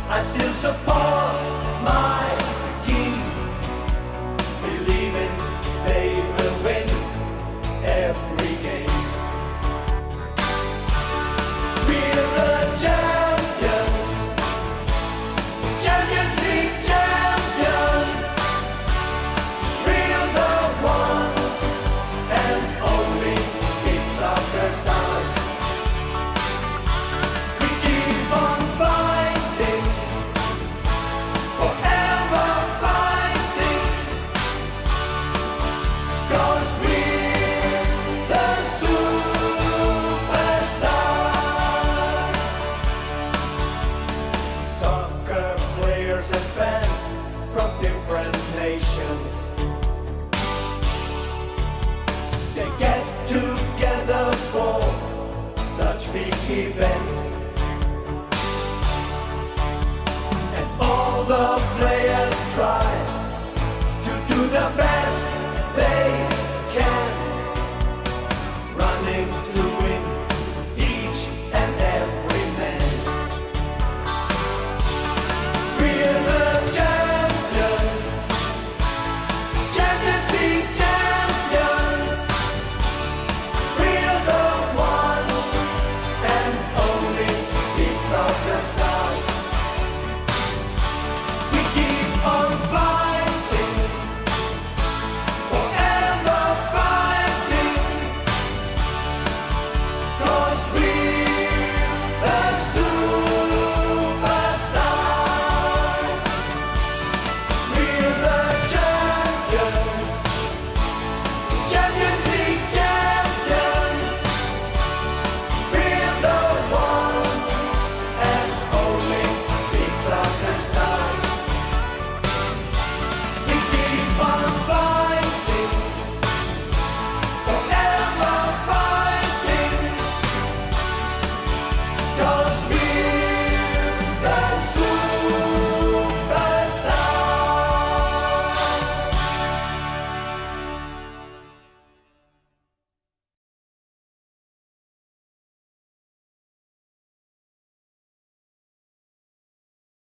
I still support my team, believing they will win every game. We're the champions, Champions League champions. We're the one and only big soccer stars. We keep on fighting, forever fighting, 'cause we're the superstars. Soccer players and fans from different nations, they get together for such big events. And all the players try to do the best